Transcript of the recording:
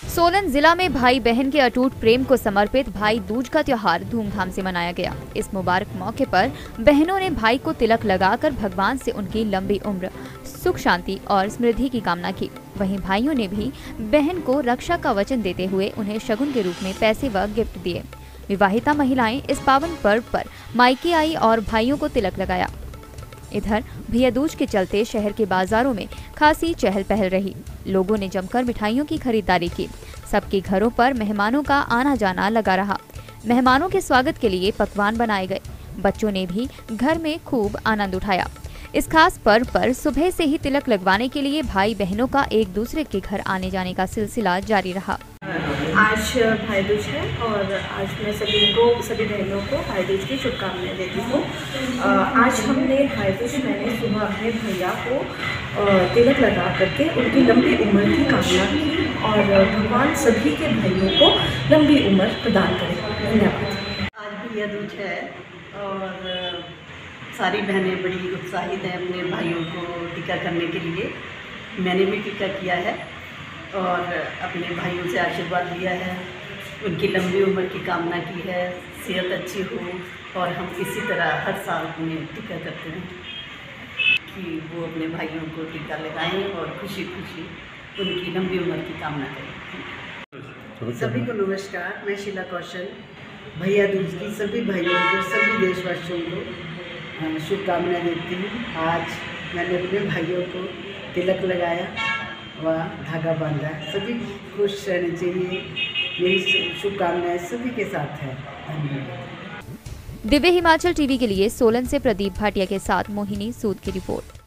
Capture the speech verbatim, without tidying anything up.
सोलन जिला में भाई बहन के अटूट प्रेम को समर्पित भाई दूज का त्योहार धूमधाम से मनाया गया। इस मुबारक मौके पर बहनों ने भाई को तिलक लगाकर भगवान से उनकी लंबी उम्र, सुख शांति और समृद्धि की कामना की। वहीं भाइयों ने भी बहन को रक्षा का वचन देते हुए उन्हें शगुन के रूप में पैसे व गिफ्ट दिए। विवाहिता महिलाएं इस पावन पर्व पर मायके आई और भाइयों को तिलक लगाया। इधर भैया दूज के चलते शहर के बाजारों में खासी चहल पहल रही। लोगों ने जमकर मिठाइयों की खरीदारी की। सबके घरों पर मेहमानों का आना जाना लगा रहा। मेहमानों के स्वागत के लिए पकवान बनाए गए। बच्चों ने भी घर में खूब आनंद उठाया। इस खास पर्व पर सुबह से ही तिलक लगवाने के लिए भाई बहनों का एक दूसरे के घर आने जाने का सिलसिला जारी रहा। आज भाई दूज है और आज मैं सभी को सभी बहनों को भाई दूज की शुभकामनाएं देती हूँ। आज हमने भाई दूज मैंने सुबह अपने भैया को तिलक लगा करके उनकी लंबी उम्र की कामना की और भगवान सभी के भाइयों को लंबी उम्र प्रदान करें। धन्यवाद। आज भैया दूज है और सारी बहनें बड़ी उत्साहित हैं अपने भाइयों को टीका करने के लिए। मैंने भी टीका किया है और अपने भाइयों से आशीर्वाद लिया है, उनकी लंबी उम्र की कामना की है, सेहत अच्छी हो और हम इसी तरह हर साल उन्हें टीका करते हैं कि वो अपने भाइयों को टीका लगाएं और खुशी खुशी उनकी लंबी उम्र की कामना करें। सभी को नमस्कार, मैं शीला कौशल भैया दूज की सभी भाइयों को, सभी देशवासियों को शुभकामनाएं देती हूँ। आज मैंने अपने भाइयों को तिलक लगाया व धागा बांधा। सभी खुश रहने चाहिए, मेरी शुभकामनाएं सभी के साथ है। धन्यवाद। दिव्य हिमाचल टीवी के लिए सोलन से प्रदीप भाटिया के साथ मोहिनी सूद की रिपोर्ट।